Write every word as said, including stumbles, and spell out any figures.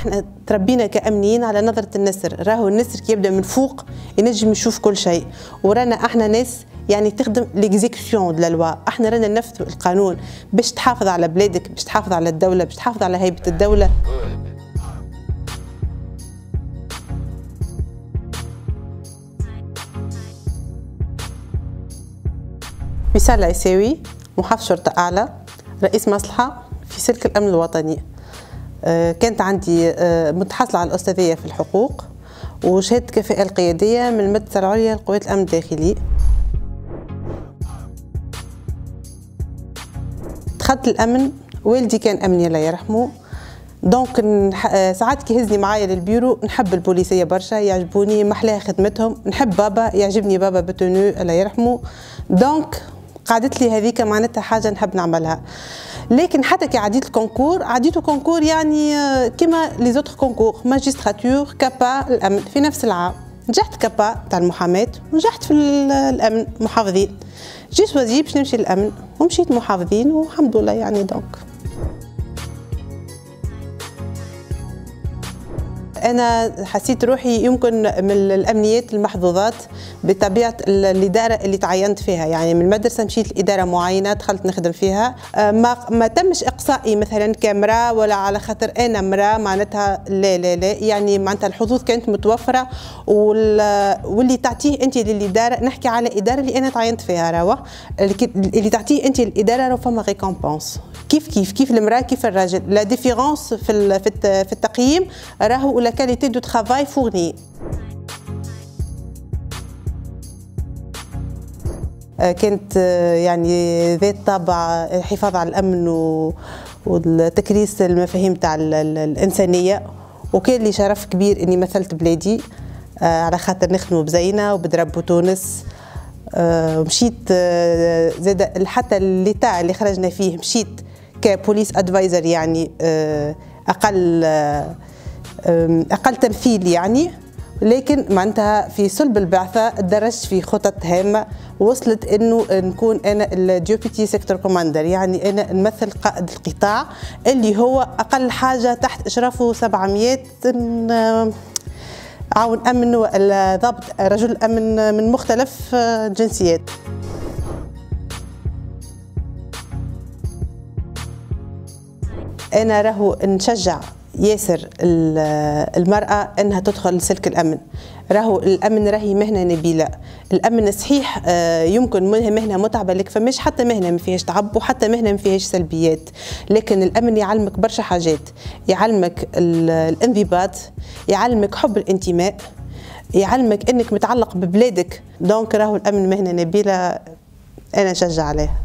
احنا تربينا كأمنيين على نظرة النسر، راهو النسر كي يبدا من فوق ينجم يشوف كل شيء، ورانا احنا ناس يعني تخدم ليكزيكسيون دو لوا، احنا رانا ننفذوا القانون باش تحافظ على بلادك، باش تحافظ على الدولة، باش تحافظ على هيبة الدولة. وسام العيساوي، محافظ شرطة أعلى، رئيس مصلحة في سلك الأمن الوطني. كانت عندي متحصلة على الأستاذية في الحقوق وشهادة كفاءة القيادية من المدرسة العليا لقوات الأمن الداخلي. دخلت الأمن، والدي كان أمني الله يرحمه، دونك ساعات كي يهزني معايا للبيرو نحب البوليسية برشا، يعجبوني محلاها خدمتهم، نحب بابا، يعجبني بابا بتونو الله يرحمه، دونك قعدت لي هذيك معناتها حاجة نحب نعملها. لكن حتى كي عديت الكونكور، عديته كونكور يعني كيما لي زوتر كونكور، ماجستراتور، كابا الأمن في نفس العام. نجحت كابا تاع المحاماة ونجحت في الأمن محافظين. جيت سوازي باش نمشي للأمن ومشيت محافظين والحمد لله يعني دونك. أنا حسيت روحي يمكن من الأمنيات المحظوظات بطبيعة الإدارة اللي تعينت فيها، يعني من المدرسة مشيت لإدارة معينة دخلت نخدم فيها، ما ما تمش إقصائي مثلا كامرأة ولا على خاطر أنا امرأة معناتها لا لا لا، يعني معناتها الحظوظ كانت متوفرة، واللي تعطيه أنت للإدارة، نحكي على الإدارة اللي أنا تعينت فيها راهو، اللي تعطيه أنت للإدارة راهو فما ريكومبونس. كيف كيف كيف المرأة كيف الراجل، لا ديفيرونس في في التقييم راهو لا كاليتي دو ترافاي فورني. كانت يعني ذات طابع الحفاظ على الأمن والتكريس المفاهيم تاع الإنسانية، وكان لي شرف كبير إني مثلت بلادي على خاطر نخدموا بزينة وبدرب تونس. مشيت زاد حتى الليتا اللي خرجنا فيه مشيت كبوليس ادفايزر، يعني اقل اقل تمثيل يعني، لكن معناتها في صلب البعثه درجت في خطط هامه وصلت انه نكون انا الديوبيتي سيكتور كوماندر، يعني انا نمثل قائد القطاع اللي هو اقل حاجه تحت اشرافه سبعمئة عاون امن ولا ضابط رجل امن من مختلف الجنسيات. أنا راهو نشجع ياسر المرأة أنها تدخل سلك الأمن، راهو الأمن راهي مهنة نبيلة، الأمن صحيح يمكن مهنة متعبة، لك فماش حتى مهنة ما فيهاش تعب وحتى مهنة ما فيهاش سلبيات، لكن الأمن يعلمك برشا حاجات، يعلمك الانضباط، يعلمك حب الانتماء، يعلمك أنك متعلق ببلادك، دونك راهو الأمن مهنة نبيلة أنا نشجع عليها.